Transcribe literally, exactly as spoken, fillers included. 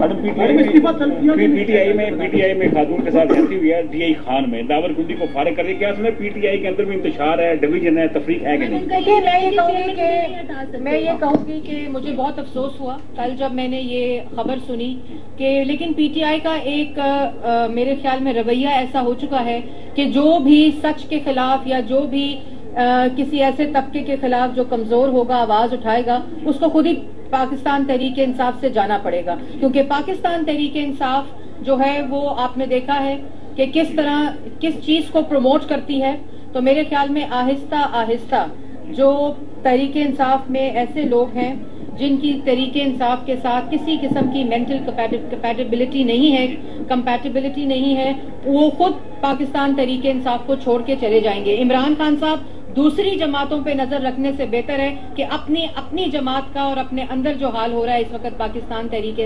PTI में PTI में खातून के साथ रहती हुई है डीआई खान में दावरकुंडी को फारिग कर रही, क्या उसमें पीटीआई के अंदर भी इंतशार है, डिवीजन है, तफरीक है कि नहीं? देखिए, मैं ये कहूँगी कि मैं ये कहूँगी कि मुझे बहुत अफसोस हुआ कल जब मैंने ये खबर सुनी कि लेकिन पीटीआई का एक आ, आ, मेरे ख्याल में रवैया ऐसा हो चुका है कि जो भी सच के खिलाफ या जो भी आ, किसी ऐसे तबके के खिलाफ जो कमजोर होगा, आवाज उठाएगा, उसको खुद ही पाकिस्तान तहरीक इंसाफ से जाना पड़ेगा। क्योंकि पाकिस्तान तहरीक इंसाफ जो है वो आपने देखा है कि किस तरह किस चीज को प्रमोट करती है। तो मेरे ख्याल में आहिस्ता आहिस्ता जो तहरीक इंसाफ में ऐसे लोग हैं जिनकी तहरीक इंसाफ के साथ किसी किस्म की मेंटल कंपैटिबिलिटी नहीं है कंपैटिबिलिटी नहीं है वो खुद पाकिस्तान तहरीक इंसाफ को छोड़ के चले जाएंगे। इमरान खान साहब दूसरी जमातों पे नजर रखने से बेहतर है कि अपनी अपनी जमात का और अपने अंदर जो हाल हो रहा है इस वक्त पाकिस्तान तहरीक